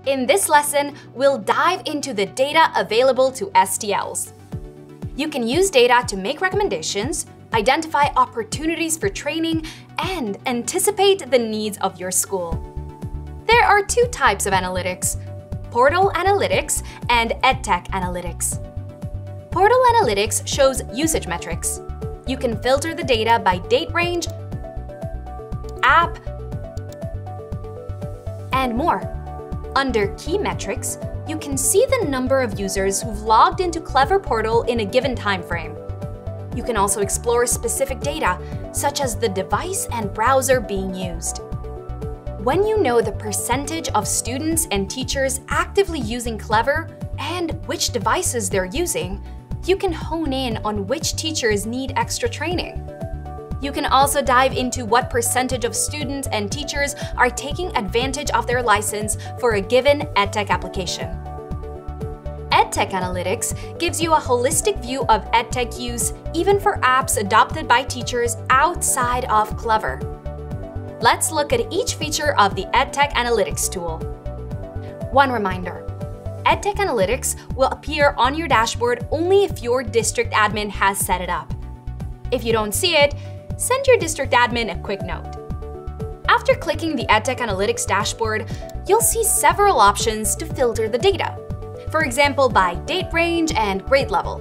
In this lesson, we'll dive into the data available to STLs. You can use data to make recommendations, identify opportunities for training, and anticipate the needs of your school. There are two types of analytics: Portal Analytics and EdTech Analytics. Portal Analytics shows usage metrics. You can filter the data by date range, app, and more. Under Key Metrics, you can see the number of users who've logged into Clever Portal in a given time frame. You can also explore specific data, such as the device and browser being used. When you know the percentage of students and teachers actively using Clever and which devices they're using, you can hone in on which teachers need extra training. You can also dive into what percentage of students and teachers are taking advantage of their license for a given EdTech application. EdTech Analytics gives you a holistic view of EdTech use, even for apps adopted by teachers outside of Clever. Let's look at each feature of the EdTech Analytics tool. One reminder: EdTech Analytics will appear on your dashboard only if your district admin has set it up. If you don't see it, send your district admin a quick note. After clicking the EdTech Analytics dashboard, you'll see several options to filter the data. For example, by date range and grade level.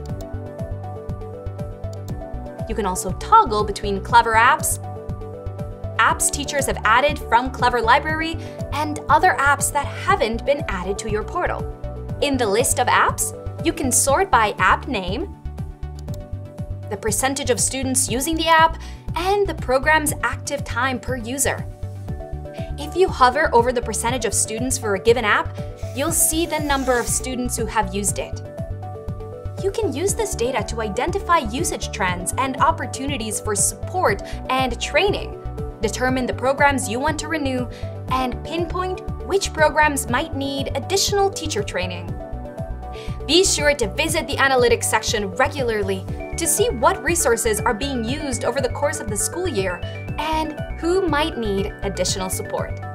You can also toggle between Clever apps, apps teachers have added from Clever Library, and other apps that haven't been added to your portal. In the list of apps, you can sort by app name, the percentage of students using the app, and the program's active time per user. If you hover over the percentage of students for a given app, you'll see the number of students who have used it. You can use this data to identify usage trends and opportunities for support and training, determine the programs you want to renew, and pinpoint which programs might need additional teacher training. Be sure to visit the analytics section regularly to see what resources are being used over the course of the school year and who might need additional support.